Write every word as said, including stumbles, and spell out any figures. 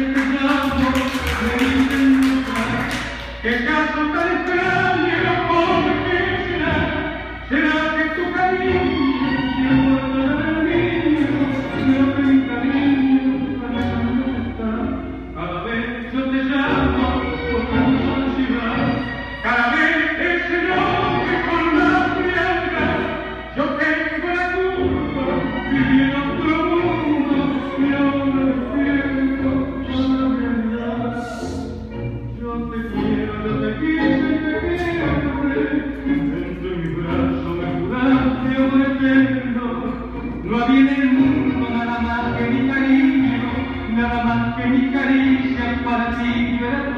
¿Qué caso tan extraño? ¿Por qué será? ¿Será que tu cariño se guardará el mío? Creo que mi cariño para no está. Cada vez yo te llamo por tu ciudad, cada vez ese nombre con la frialdad. Yo tengo la culpa, viví en otro mundo y ahora despierto con la realidad. Yo te quiero, yo te quise y te quiero, dentro de mi brazo me juraste amor eterno. No había en el mundo nada más que mi cariño, nada más que mi caricia para ti, yo era